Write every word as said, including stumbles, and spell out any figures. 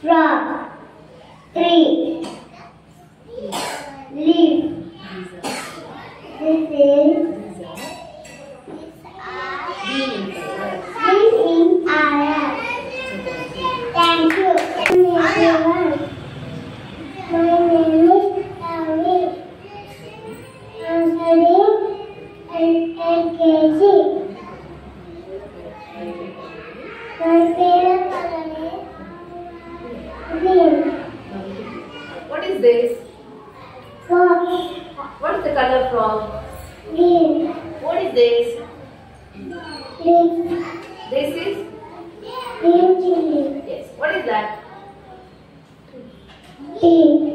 Frog. Tree. Leaf. This is This in Arab. Thank you. Everyone. My name is Ravi. I'm studying L K G. My favorite color is green. What is this? Frog. What is the color frog? Green. What is this? Leaf. This is? Green chili. Yes. What is that? Tea.